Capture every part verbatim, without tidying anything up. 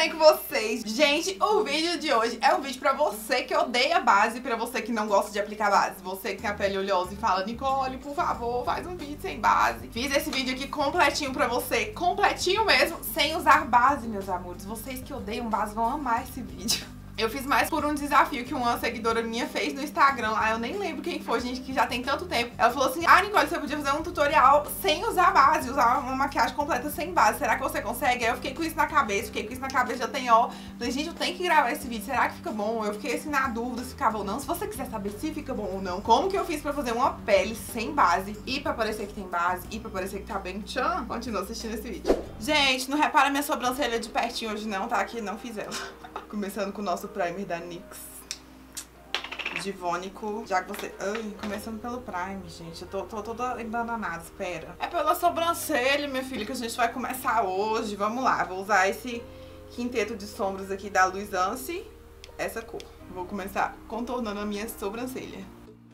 bem com vocês? Gente, o vídeo de hoje é um vídeo pra você que odeia base, pra você que não gosta de aplicar base, você que tem a pele oleosa e fala, Nicole, por favor, faz um vídeo sem base. Fiz esse vídeo aqui completinho pra você, completinho mesmo, sem usar base, meus amores. Vocês que odeiam base vão amar esse vídeo. Eu fiz mais por um desafio que uma seguidora minha fez no Instagram lá, eu nem lembro quem foi, gente, que já tem tanto tempo. Ela falou assim, ah, Nicole, você podia fazer um tutorial sem usar base, usar uma maquiagem completa sem base, será que você consegue? Aí eu fiquei com isso na cabeça, fiquei com isso na cabeça, já tem ó, falei, gente, eu tenho que gravar esse vídeo, será que fica bom? Eu fiquei assim na dúvida se ficava ou não. Se você quiser saber se fica bom ou não, como que eu fiz pra fazer uma pele sem base e pra parecer que tem base e pra parecer que tá bem tchan, continua assistindo esse vídeo. Gente, não repara minha sobrancelha de pertinho hoje não, tá? Que não fiz ela. Começando com o nosso primer da N Y X Divônico. Já que você... Ai, começando pelo Prime, gente. Eu tô, tô toda embananada, espera. É pela sobrancelha, minha filha, que a gente vai começar hoje. Vamos lá, vou usar esse quinteto de sombras aqui da Luisance. Essa cor. Vou começar contornando a minha sobrancelha.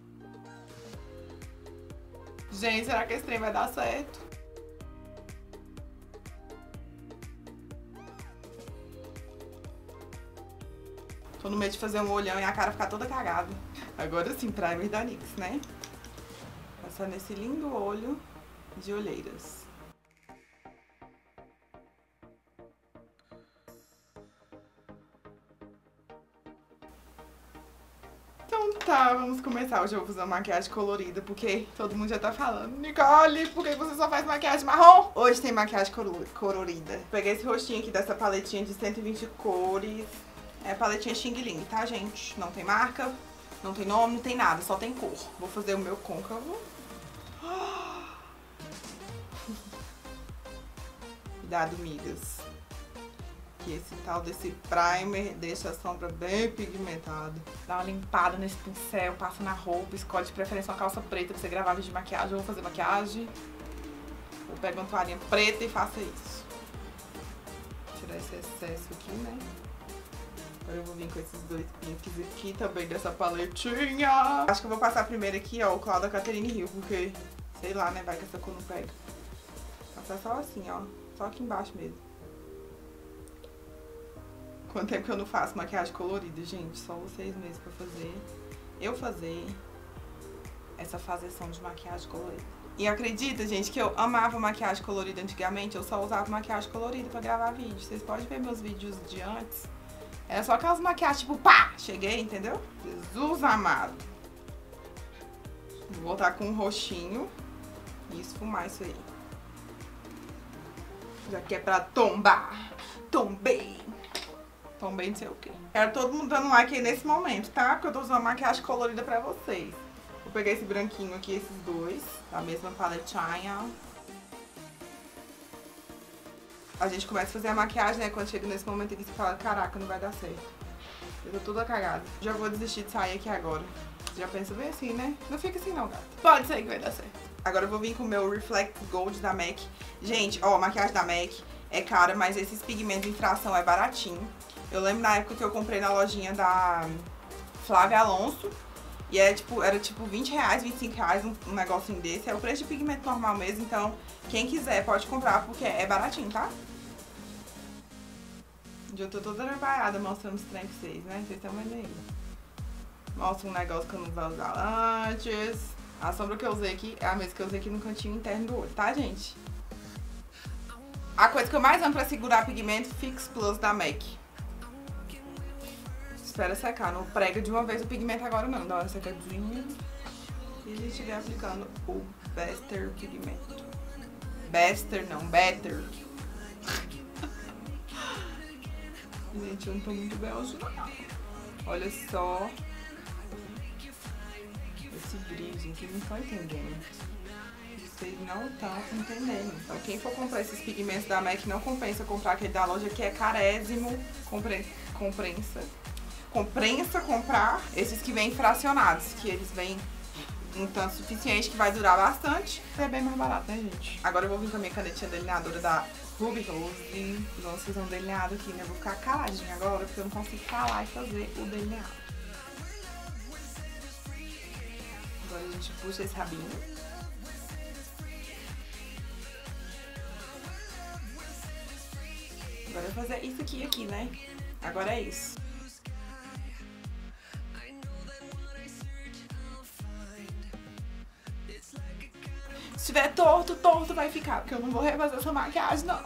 Gente, será que esse trem vai dar certo? Tô no meio de fazer um olhão e a cara ficar toda cagada. Agora sim, primer da N Y X, né? Passar nesse lindo olho de olheiras. Então tá, vamos começar. Hoje eu vou fazer uma maquiagem colorida, porque todo mundo já tá falando, Nicole, por que você só faz maquiagem marrom? Hoje tem maquiagem colorida. Peguei esse rostinho aqui dessa paletinha de cento e vinte cores. É a paletinha Xing Ling, tá, gente? Não tem marca, não tem nome, não tem nada, só tem cor. Vou fazer o meu côncavo. Cuidado, migas. Que esse tal desse primer deixa a sombra bem pigmentada. Dá uma limpada nesse pincel, passa na roupa, escolhe de preferência uma calça preta pra você gravar vídeo de maquiagem. Eu vou fazer maquiagem. Eu pego uma toalhinha preta e faço isso. Vou tirar esse excesso aqui, né? Agora eu vou vir com esses dois pinks aqui também dessa paletinha. Acho que eu vou passar primeiro aqui, ó, o Cloud da Catherine Hill, porque, sei lá, né, vai que essa cor não pega. Passar só assim, ó, só aqui embaixo mesmo. Quanto tempo que eu não faço maquiagem colorida, gente? Só vocês mesmos pra fazer. Eu fazer essa fazeção de maquiagem colorida. E acredita, gente, que eu amava maquiagem colorida antigamente, eu só usava maquiagem colorida pra gravar vídeo. Vocês podem ver meus vídeos de antes. Era só aquelas maquiagens tipo, pá, cheguei, entendeu? Jesus amado. Vou voltar com um roxinho e esfumar isso aí. Já que é pra tombar. Tombei. Tombei não sei o quê. Quero todo mundo dando like aí nesse momento, tá? Porque eu tô usando maquiagem colorida pra vocês. Vou pegar esse branquinho aqui, esses dois, da mesma paletinha. A gente começa a fazer a maquiagem, né? Quando chega nesse momento aqui, você fala, caraca, não vai dar certo. Eu tô toda cagada. Já vou desistir de sair aqui agora. Você já pensa bem assim, né? Não fica assim não, gata. Pode ser que vai dar certo. Agora eu vou vir com o meu Reflect Gold da MAC. Gente, ó, a maquiagem da MAC é cara, mas esses pigmentos em fração é baratinho. Eu lembro na época que eu comprei na lojinha da Flávia Alonso. E era tipo, era tipo vinte reais, vinte e cinco reais um, um negocinho desse. É o preço de pigmento normal mesmo, então quem quiser pode comprar porque é baratinho, tá? Eu tô toda trabalhada mostrando os trem pra vocês, né? Vocês estão vendo aí. Mostra um negócio que eu não vou usar antes. A sombra que eu usei aqui é a mesma que eu usei aqui no cantinho interno do olho, tá, gente? A coisa que eu mais amo pra segurar pigmento, Fix Plus da MAC. Espera secar, não prega de uma vez o pigmento agora não, dá uma secadinha. E a gente vai aplicando o Bester pigmento. Bester não, Better. Gente, eu não tô muito bem hoje não. Olha só. Esse brilho, gente, vocês não estão entendendo. Vocês não estão entendendo. Então quem for comprar esses pigmentos da MAC, não compensa comprar aquele da loja que é carésimo. Compre... Compensa. Compensa comprar esses que vêm fracionados, que eles vêm um tanto suficiente que vai durar bastante. É bem mais barato, né, gente? Agora eu vou vir com a minha canetinha delineadora da Ruby Rose. Vamos fazer um delineado aqui, né? Eu vou ficar caladinha agora, porque eu não consigo falar e fazer o delineado. Agora a gente puxa esse rabinho. Agora vai fazer isso aqui aqui, né? Agora é isso. Se tiver torto, torto vai ficar, porque eu não vou refazer essa maquiagem, não.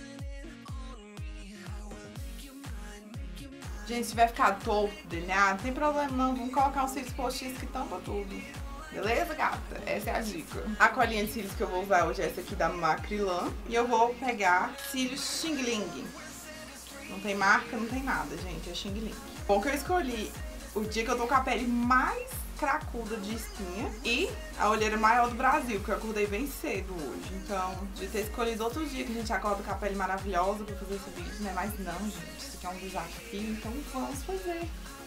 Gente, se tiver ficado torto, delineado, não tem problema não. Vamos colocar uns cílios postiços que tampa tudo. Beleza, gata? Essa é a dica. A colinha de cílios que eu vou usar hoje é essa aqui da Macrylan. E eu vou pegar cílios Xing Ling. Não tem marca, não tem nada, gente. É Xing Ling. Bom que eu escolhi o dia que eu tô com a pele mais cracuda de espinha e a olheira maior do Brasil, porque eu acordei bem cedo hoje. Então, de ter escolhido outro dia que a gente acorda com a pele maravilhosa pra fazer esse vídeo, né? Mas não, gente. Isso aqui é um desafio, então vamos fazer.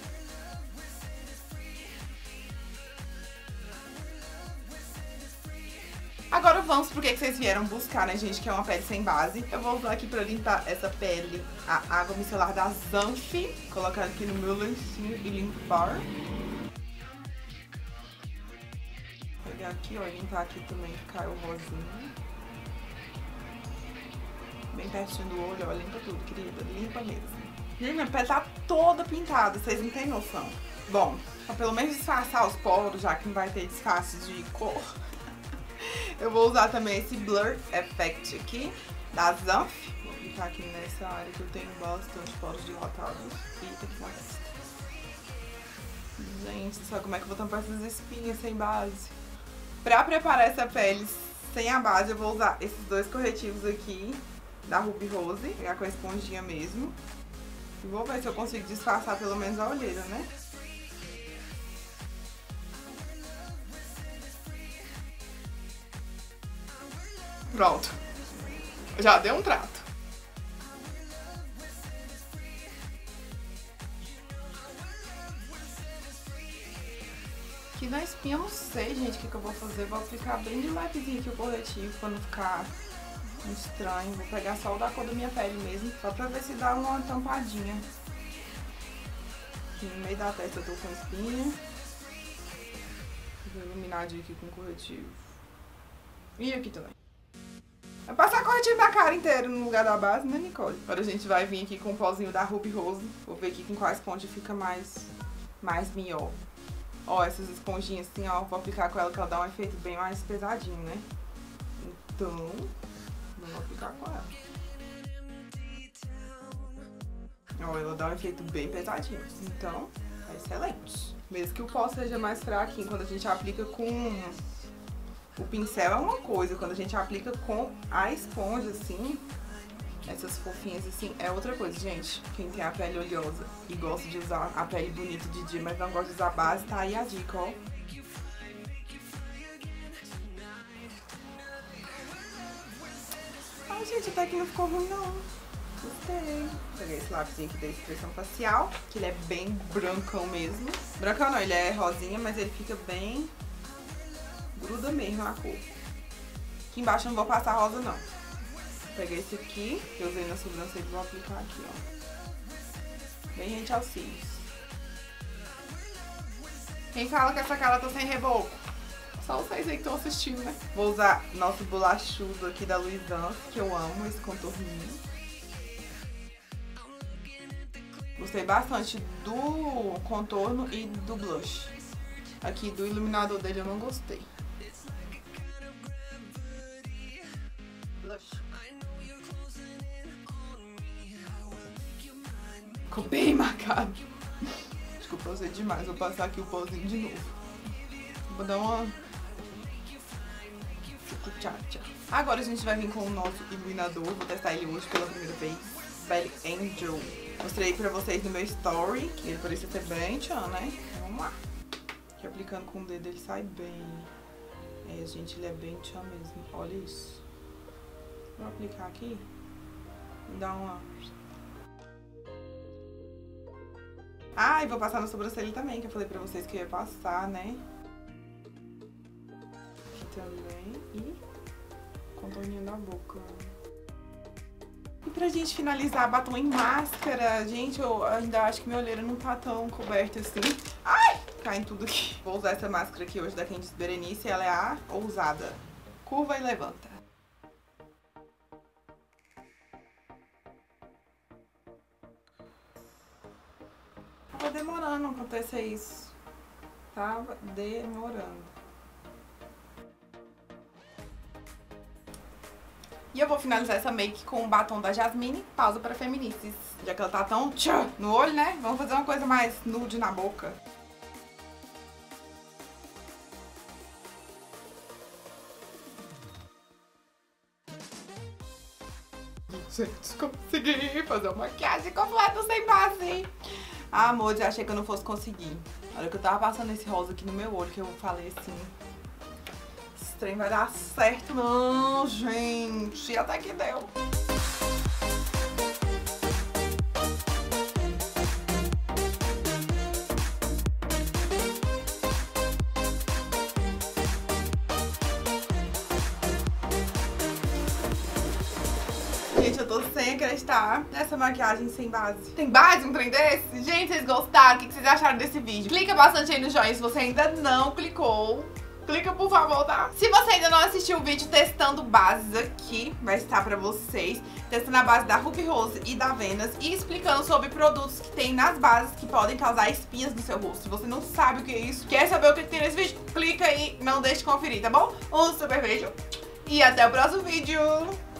Agora vamos pro que vocês vieram buscar, né, gente? Que é uma pele sem base. Eu vou usar aqui pra limpar essa pele a água micelar da Zanf. Colocar aqui no meu lencinho e limpar. Vou pegar aqui, ó, e limpar aqui também, que caiu o rosinho. Bem pertinho do olho, ó, limpa tudo, querida. Limpa mesmo. Gente, minha pele tá toda pintada, vocês não têm noção. Bom, pra pelo menos disfarçar os poros, já que não vai ter disfarce de cor. Eu vou usar também esse Blur Effect aqui, da Zanf. Vou aplicar aqui nessa área que eu tenho bastante poros dilatados. E aqui na testa. Gente, sabe como é que eu vou tampar essas espinhas sem base? Pra preparar essa pele sem a base, eu vou usar esses dois corretivos aqui, da Ruby Rose. Vou pegar com a esponjinha mesmo. E vou ver se eu consigo disfarçar pelo menos a olheira, né? Pronto. Já deu um trato. Aqui na espinha eu não sei, gente, o que, que eu vou fazer. Vou aplicar bem de levezinho aqui o corretivo pra não ficar estranho. Vou pegar só o da cor da minha pele mesmo, só pra ver se dá uma tampadinha. Aqui no meio da testa eu tô com espinha. Vou iluminadinho aqui com corretivo. E aqui também. Vai passar corretivo na cara inteira no lugar da base, né, Nicole? Agora a gente vai vir aqui com o pozinho da Ruby Rose. Vou ver aqui com qual esponja fica mais, mais melhor. Ó, essas esponjinhas assim, ó, vou aplicar com ela que ela dá um efeito bem mais pesadinho, né? Então, vamos aplicar com ela. Ó, ela dá um efeito bem pesadinho. Então, é excelente. Mesmo que o pó seja mais fraquinho, quando a gente aplica com... O pincel é uma coisa, quando a gente aplica com a esponja, assim, essas fofinhas assim, é outra coisa, gente. Quem tem a pele oleosa e gosta de usar a pele bonita de dia, mas não gosta de usar base, tá aí a dica, ó. Ai, gente, até que não ficou ruim, não. Gostei. Peguei esse lápisinho aqui da expressão facial, que ele é bem brancão mesmo. Brancão não, ele é rosinha, mas ele fica bem... gruda mesmo a cor. Aqui embaixo eu não vou passar rosa, não. Peguei esse aqui, que eu usei na sobrancelha e vou aplicar aqui, ó. Bem rente aos cílios. Quem fala que essa cara tá sem reboco? Só vocês aí que estão assistindo, né? Vou usar nosso bolachudo aqui da Luisan, que eu amo, esse contorninho. Gostei bastante do contorno e do blush. Aqui do iluminador dele eu não gostei. Ficou bem marcado. Desculpa, eu usei demais. Vou passar aqui o pozinho de novo. Vou dar uma... Agora a gente vai vir com o nosso iluminador. Vou testar ele hoje pela primeira vez. Belly Angel. Mostrei pra vocês no meu story. Que ele parecia ser bem tchan, né? Vamos lá. Aqui aplicando com o dedo ele sai bem. É, gente, ele é bem tchan mesmo. Olha isso. Vou aplicar aqui. E dar uma... Ah, e vou passar na sobrancelha também, que eu falei pra vocês que eu ia passar, né? Aqui também. E contorninho da boca. E pra gente finalizar, batom em máscara. Gente, eu ainda acho que minha olheira não tá tão coberta assim. Ai! Cai em tudo aqui. Vou usar essa máscara aqui hoje da Candice Berenice. Ela é a ousada. Curva e levanta. Tava demorando acontecer isso. Tava demorando. E eu vou finalizar essa make com o batom da Jasmine, pausa para feministas. Já que ela tá tão tchã no olho, né? Vamos fazer uma coisa mais nude na boca. Gente, consegui fazer uma maquiagem completa sem base. Ah, amor, já achei que eu não fosse conseguir. Olha que eu tava passando esse rosa aqui no meu olho, que eu falei assim... Esse trem vai dar certo não, gente. Até que deu. Gente, eu tô sem acreditar nessa maquiagem sem base. Tem base um trem desse? Gente, vocês gostaram? O que vocês acharam desse vídeo? Clica bastante aí no joinha se você ainda não clicou. Clica, por favor, tá? Se você ainda não assistiu o vídeo testando bases aqui, vai estar pra vocês. Testando a base da Ruby Rose e da Venus e explicando sobre produtos que tem nas bases que podem causar espinhas no seu rosto. Se você não sabe o que é isso, quer saber o que tem nesse vídeo, clica aí, não deixe de conferir, tá bom? Um super beijo e até o próximo vídeo!